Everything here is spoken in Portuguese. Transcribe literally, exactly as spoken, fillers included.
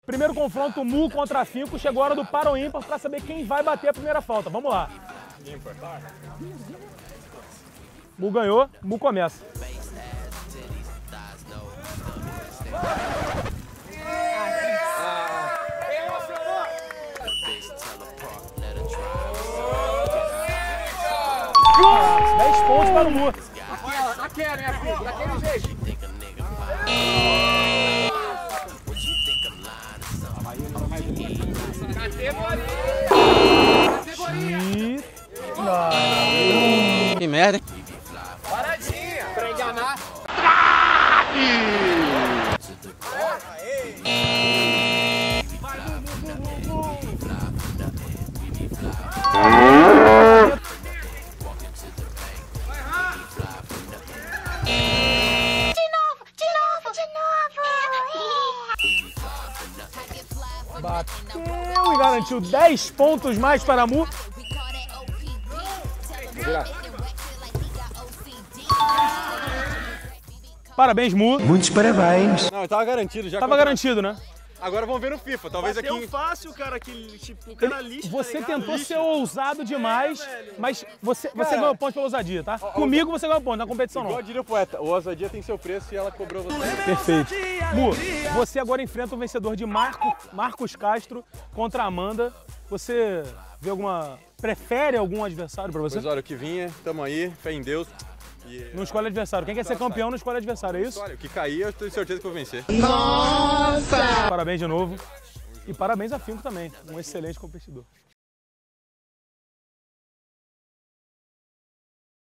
Primeiro confronto, Mu contra Afinco. Chegou a hora do par ou ímpar pra saber quem vai bater a primeira falta. Vamos lá. Mu ganhou, Mu começa. dez pontos para o Mu. Aquela, minha filha, daquele jeito. Categoria! Que merda, hein? Paradinha! Pra enganar. Bateu e garantiu dez pontos mais para a Mu. Parabéns, Mu. Muitos parabéns. Não, tava garantido já. Tava contra... garantido, né? Agora vamos ver no FIFA, talvez Bateu aqui... fácil, cara, que tipo, o cara lixo, Você tá tentou lixo. ser ousado demais, velho. mas você, você Cara, ganhou ponto pela ousadia, tá? Comigo você ganhou ponto, na competição Igual não. diria o poeta, o ousadia tem seu preço e ela cobrou você. Perfeito. Mu, você agora enfrenta o vencedor de Marco, Marcos Castro contra a Amanda. Você vê alguma... prefere algum adversário pra você? Pois olha, o que vinha, tamo aí, fé em Deus. E... Não escolhe adversário. Quem quer ser campeão não escolhe adversário, é isso? Olha, o que cair eu tenho certeza que eu vou vencer. Parabéns de novo. E parabéns a Finco também, um excelente competidor.